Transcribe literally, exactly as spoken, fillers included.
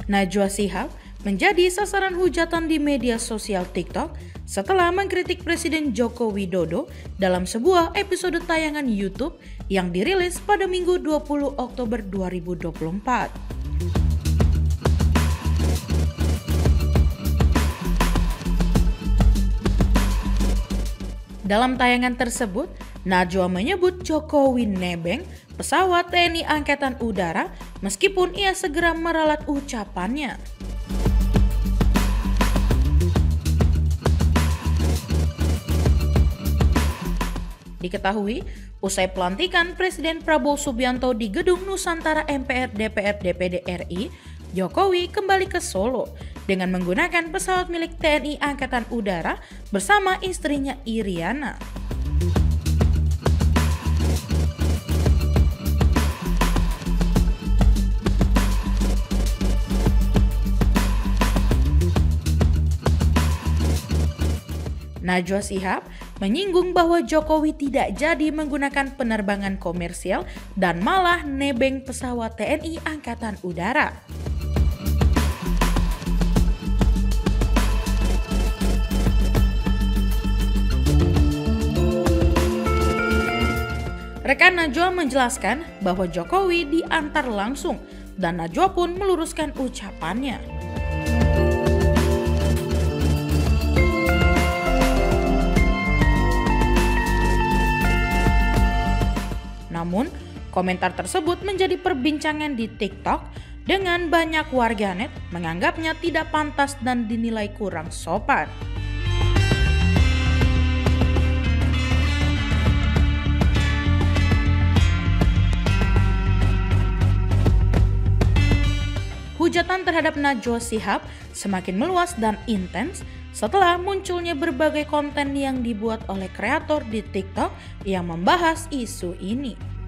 Najwa Shihab menjadi sasaran hujatan di media sosial TikTok setelah mengkritik Presiden Joko Widodo dalam sebuah episode tayangan YouTube yang dirilis pada Minggu dua puluh Oktober dua ribu dua puluh empat. Dalam tayangan tersebut, Najwa menyebut Jokowi nebeng pesawat T N I Angkatan Udara meskipun ia segera meralat ucapannya. Diketahui, usai pelantikan Presiden Prabowo Subianto di Gedung Nusantara M P R D P R D P D R I, Jokowi kembali ke Solo dengan menggunakan pesawat milik T N I Angkatan Udara bersama istrinya Iriana. Najwa Shihab menyinggung bahwa Jokowi tidak jadi menggunakan penerbangan komersial dan malah nebeng pesawat T N I Angkatan Udara. Rekan Najwa menjelaskan bahwa Jokowi diantar langsung dan Najwa pun meluruskan ucapannya. Namun, komentar tersebut menjadi perbincangan di TikTok dengan banyak warganet menganggapnya tidak pantas dan dinilai kurang sopan. Hujatan terhadap Najwa Shihab semakin meluas dan intens setelah munculnya berbagai konten yang dibuat oleh kreator di TikTok yang membahas isu ini.